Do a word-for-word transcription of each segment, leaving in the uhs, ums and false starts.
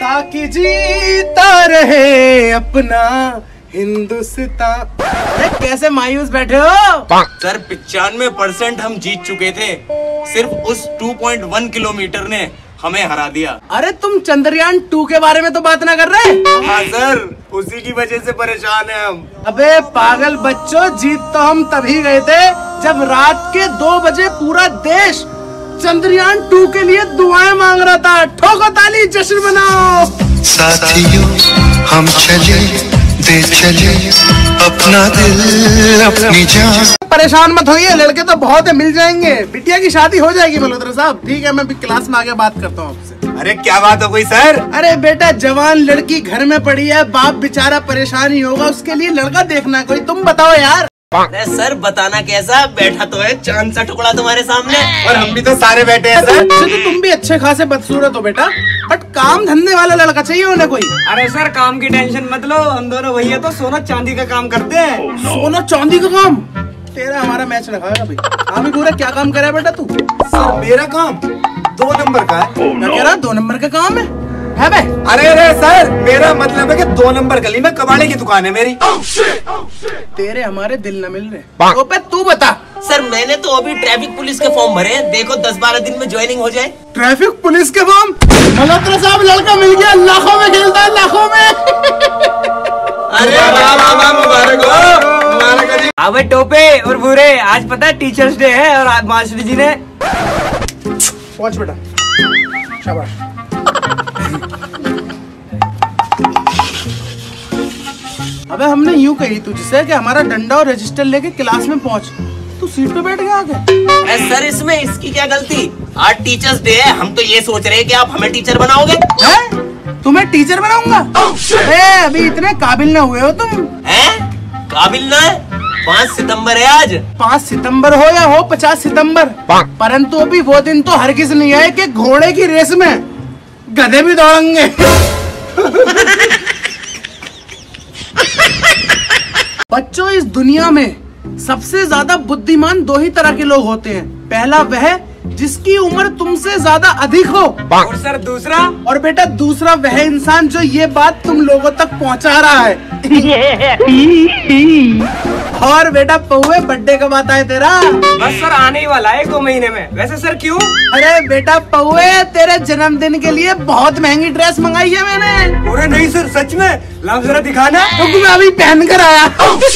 ताकि जीता रहे अपना हिंदुस्तान। अरे कैसे मायूस बैठे हो? सर पिचानवे परसेंट हम जीत चुके थे, सिर्फ उस दो पॉइंट एक किलोमीटर ने हमें हरा दिया। अरे तुम चंद्रयान टू के बारे में तो बात ना कर रहे? हाँ सर, उसी की वजह से परेशान है हम। अबे पागल बच्चों, जीत तो हम तभी गए थे जब रात के दो बजे पूरा देश चंद्रयान टू के लिए दुआएं मांग रहा था। ठोको ताली, जश्न मनाओ। साथियों हम चले दे चले अपना दिल अपनी जान। परेशान मत होइए, लड़के तो बहुत है, मिल जाएंगे। बिटिया की शादी हो जाएगी मल्होत्रा साहब। ठीक है, मैं भी क्लास में आके बात करता हूँ आपसे। अरे क्या बात हो गई सर? अरे बेटा, जवान लड़की घर में पड़ी है, बाप बेचारा परेशान ही होगा, उसके लिए लड़का देखना कोई। तुम बताओ यार। अरे सर बताना कैसा, बैठा तो है चांद सा टुकड़ा तुम्हारे सामने, और हम भी तो सारे बैठे हैं सर। तो तुम भी अच्छे खासे बदसूरत हो बेटा, बट काम धंधे वाला लड़का चाहिए उन्हें कोई। अरे सर काम की टेंशन मत लो, हम दोनों भैया तो सोना चांदी का काम करते हैं। सोना चांदी का काम? तेरा हमारा मैच लगाएगा भाई। हाँ भी पूरा क्या काम करे बेटा तू? सर मेरा काम दो नंबर का है। मैं कह रहा दो नंबर का काम है है बे? अरे अरे सर, मेरा मतलब है कि दो नंबर गली में कबाड़े की दुकान है मेरी। तेरे हमारे दिल न मिल रहे। तो पे तू बता। सर मैंने तो अभी ट्रैफिक पुलिस के फॉर्म भरे हैं, देखो दस बारह दिन में ज्वाइनिंग हो जाए। ट्रैफिक पुलिस के फॉर्म? मल्होत्रा साहब लड़का मिल गया, लाखों में खेलता है, लाखों में। अरे वाह वाह वाह, मुबारक हो, मुबारक हो जी। अबे टोपे और भूरे, आज पता है टीचर्स डे है और आज मास्टर जी ने। पहुंच बेटा, शाबाश। अबे हमने यूं कही तुझसे कि हमारा डंडा और रजिस्टर लेके क्लास में पहुंच, तू सीट पे बैठ गया आगे। अरे सर इसमें इसकी क्या गलती? आज टीचर्स डे है, हम तो ये सोच रहे हैं कि आप हमें टीचर बनाओगे। हैं? तुम्हें टीचर बनाऊंगा? अरे अभी इतने काबिल न हुए हो तुम। हैं? काबिल ना है? पाँच सितंबर है आज। पाँच सितंबर हो या हो पचास सितंबर, परंतु अभी वो दिन तो हरगिज नहीं आए कि घोड़े की रेस में गधे भी दौड़ेंगे। बच्चों, इस दुनिया में सबसे ज्यादा बुद्धिमान दो ही तरह के लोग होते हैं। पहला वह जिसकी उम्र तुमसे ज्यादा अधिक हो, और सर दूसरा? और बेटा दूसरा वह इंसान जो ये बात तुम लोगों तक पहुंचा रहा है। और बेटा पौवे, बर्थडे कब आता है तेरा? बस सर आने ही वाला है दो महीने में। वैसे सर क्यों? अरे बेटा पौवे, तेरे जन्मदिन के लिए बहुत महंगी ड्रेस मंगाई है मैंने। अरे नहीं सर, सच में लाओ जरा दिखाना। क्योंकि मैं अभी पहन कर आया।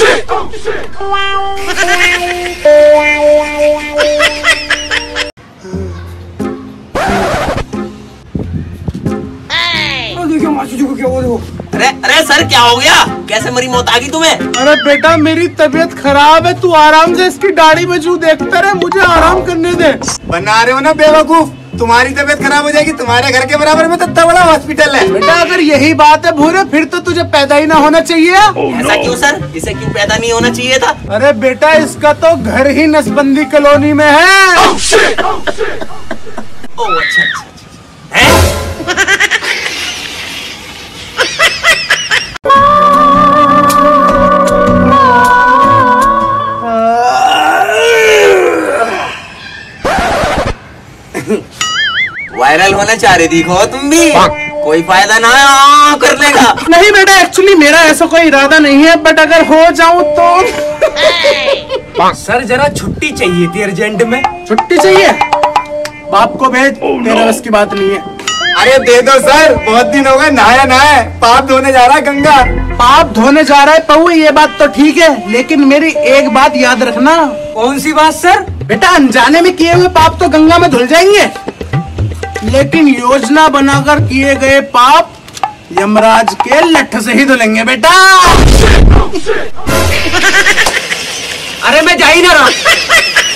देखो माचू को क्या वो देखो। अरे अरे सर क्या हो गया? कैसे मरी मौत आ गई तुम्हें? अरे बेटा मेरी तबीयत खराब है, तू आराम से इसकी दाढ़ी में जू देखता रहे, मुझे आराम करने दे। बना रहे हो ना बेवकूफ, तुम्हारी तबीयत खराब हो जाएगी, तुम्हारे घर के बराबर में तो इतना बड़ा हॉस्पिटल है। बेटा अगर यही बात है भूरे, फिर तो तुझे पैदा ही ना होना चाहिए। ऐसा क्यों सर? इसे क्यों पैदा नहीं होना चाहिए था? अरे बेटा इसका तो घर ही नसबंदी कॉलोनी में है। ओह अच्छा अच्छा अच्छा। हैं? वायरल होना चाह रही थी हो तुम भी, कोई फायदा ना है कर लेगा। नहीं बेटा, एक्चुअली मेरा ऐसा कोई इरादा नहीं है, बट अगर हो जाऊं तो। सर जरा छुट्टी चाहिए थी अर्जेंट में। छुट्टी चाहिए? बाप को भेज, तेरे बस की बात नहीं है। अरे दे दो सर, बहुत दिन हो गए नहाया नहाए, पाप धोने जा रहा है गंगा। पाप धोने जा रहा है पौवे, ये बात तो ठीक है, लेकिन मेरी एक बात याद रखना। कौन सी बात सर? बेटा अनजाने में किए हुए पाप तो गंगा में धुल जाएंगे, लेकिन योजना बनाकर किए गए पाप यमराज के लठ से ही धुलेंगे बेटा। अरे मैं जा ही ना रहा।